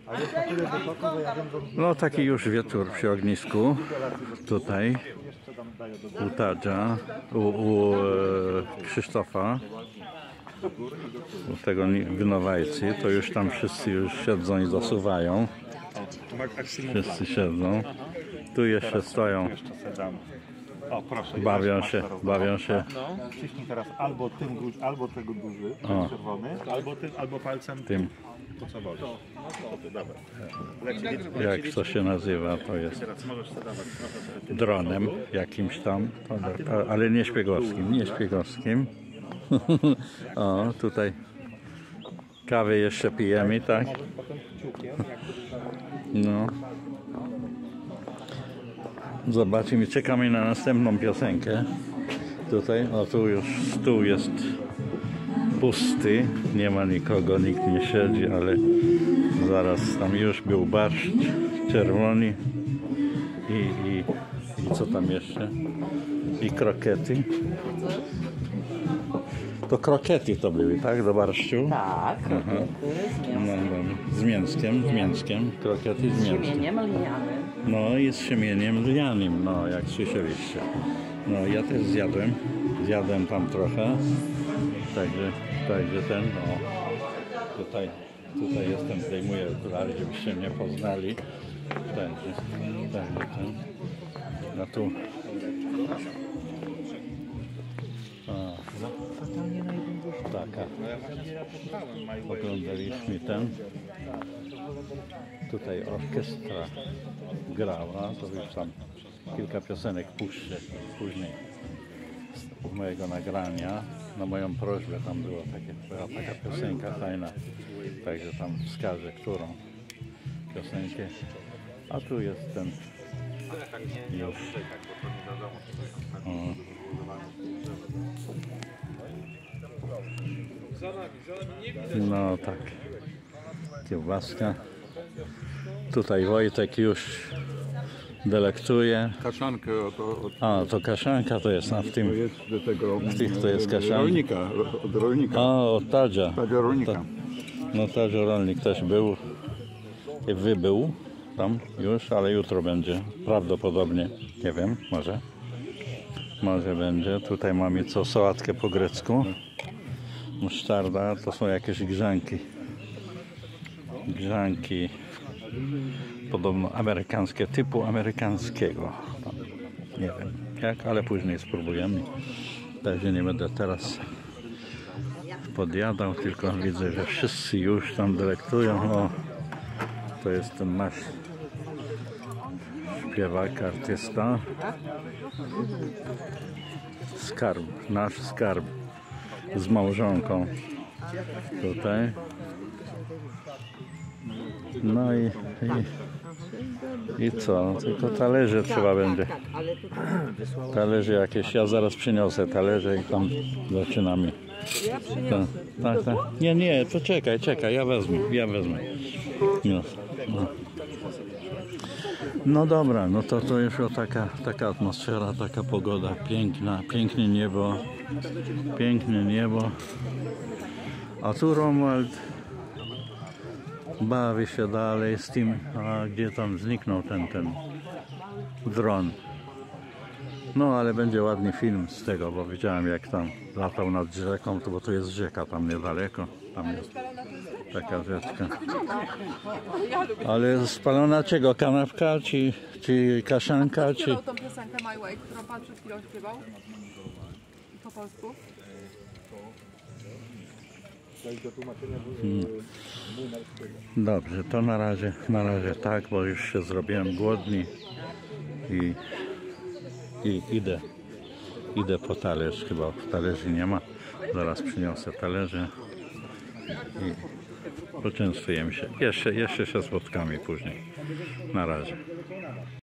No taki już wieczór przy ognisku. Tutaj u Tadzia, u Krzysztofa, u tego winowajcy, to już tam wszyscy już siedzą i zasuwają. Wszyscy siedzą. Tu jeszcze stoją. O, proszę, bawią się. No, wciśnij teraz albo albo tego duży, czerwony, albo palcem tym. To co wolisz. Jak to się nazywa, to jest dronem jakimś tam, ale nie szpiegowskim. O, tutaj kawę jeszcze pijemy, tak? No. Zobaczymy, czekamy na następną piosenkę. Tutaj, o tu już stół jest pusty, nie ma nikogo, nikt nie siedzi, ale zaraz tam już był barszcz czerwony i co tam jeszcze? I krokety. To krokety to były, tak? Do barszczu? Tak, krokety z mięskiem. Krokety z mięskiem. Z siemieniem lnianym. No i z siemieniem lnianym, no jak słyszeliście. No ja też zjadłem tam trochę. Także ten, no. Tutaj jestem, zdejmuję okulary, żebyście mnie poznali. Także ten. No tu. Taka. Oglądaliśmy ten. Tutaj orkiestra grała, to już tam kilka piosenek puszczę później z mojego nagrania. Na moją prośbę tam była taka piosenka fajna, także tam wskażę, którą piosenkę. A tu jest ten już. No tak, kiełbaska. Tutaj Wojtek już delektuje. Kaszankę to kaszanka to jest w tym. To jest do tego. To jest kaszanka. Od rolnika. Od Tadzia. Tadzia rolnika. No Tadzia rolnik też był. Wybył tam już, ale jutro będzie. Prawdopodobnie. Nie wiem, może będzie. Tutaj mamy sałatkę po grecku. Musztarda, to są jakieś grzanki podobno amerykańskie, typu amerykańskiego. Nie wiem jak, ale później spróbujemy. Także nie będę teraz podjadał, tylko widzę, że wszyscy już tam delektują. O, to jest ten nasz śpiewak, artysta. Nasz skarb. Z małżonką tutaj. No i co? Tylko talerze trzeba będzie. Talerze jakieś. Ja zaraz przyniosę talerze i tam zaczynamy. Tak. Nie, to czekaj, ja wezmę. No dobra, no to już taka atmosfera, taka pogoda piękna, piękne niebo. A tu Romuald bawi się dalej z tym, a gdzie tam zniknął ten dron. No ale będzie ładny film z tego, bo widziałem jak tam latał nad rzeką, bo tu jest rzeka tam niedaleko. Tam jest taka rzeczka. Ale spalona czego? Kanapka czy kaszanka? Czy... tą piosenkę My Way, którą pan przed chwilą śpiewał po polsku. Dobrze, to na razie tak, bo już się zrobiłem głodny i idę po talerz, chyba w talerzy nie ma. Zaraz przyniosę talerze i poczęstujemy się. Jeszcze się spotkamy później. Na razie.